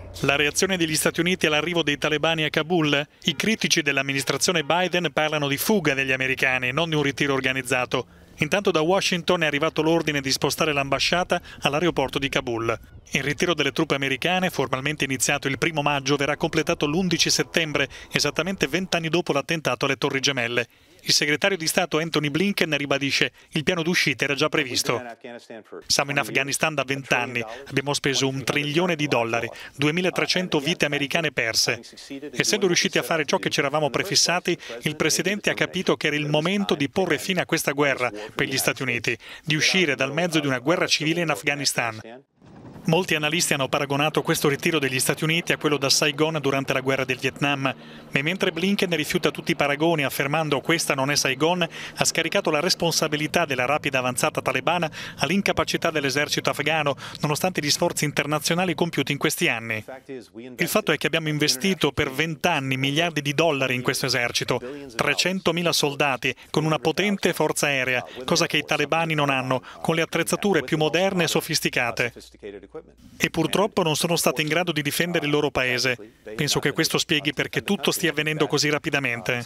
La reazione degli Stati Uniti all'arrivo dei talebani a Kabul? I critici dell'amministrazione Biden parlano di fuga degli americani, non di un ritiro organizzato. Intanto da Washington è arrivato l'ordine di spostare l'ambasciata all'aeroporto di Kabul. Il ritiro delle truppe americane, formalmente iniziato il 1° maggio, verrà completato l'11 settembre, esattamente 20 anni dopo l'attentato alle Torri Gemelle. Il segretario di Stato Antony Blinken ribadisce che il piano d'uscita era già previsto. Siamo in Afghanistan da 20 anni, abbiamo speso $1 trilione, 2.300 vite americane perse. Essendo riusciti a fare ciò che ci eravamo prefissati, il Presidente ha capito che era il momento di porre fine a questa guerra per gli Stati Uniti, di uscire dal mezzo di una guerra civile in Afghanistan. Molti analisti hanno paragonato questo ritiro degli Stati Uniti a quello da Saigon durante la guerra del Vietnam, ma mentre Blinken rifiuta tutti i paragoni affermando questa non è Saigon, ha scaricato la responsabilità della rapida avanzata talebana all'incapacità dell'esercito afghano, nonostante gli sforzi internazionali compiuti in questi anni. Il fatto è che abbiamo investito per 20 anni miliardi di dollari in questo esercito, 300.000 soldati con una potente forza aerea, cosa che i talebani non hanno, con le attrezzature più moderne e sofisticate. E purtroppo non sono stati in grado di difendere il loro paese. Penso che questo spieghi perché tutto stia avvenendo così rapidamente.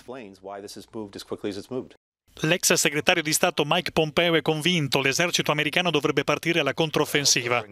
L'ex segretario di Stato Mike Pompeo è convinto che l'esercito americano dovrebbe partire alla controffensiva.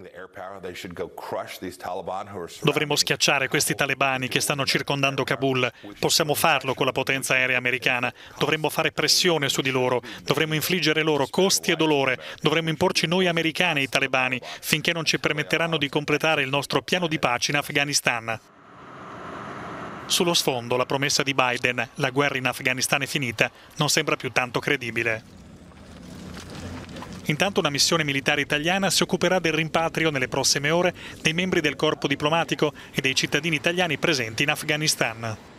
Dovremmo schiacciare questi talebani che stanno circondando Kabul. Possiamo farlo con la potenza aerea americana. Dovremmo fare pressione su di loro. Dovremmo infliggere loro costi e dolore. Dovremmo imporci noi americani ai talebani finché non ci permetteranno di completare il nostro piano di pace in Afghanistan. Sullo sfondo, la promessa di Biden, la guerra in Afghanistan è finita, non sembra più tanto credibile. Intanto una missione militare italiana si occuperà del rimpatrio nelle prossime ore dei membri del corpo diplomatico e dei cittadini italiani presenti in Afghanistan.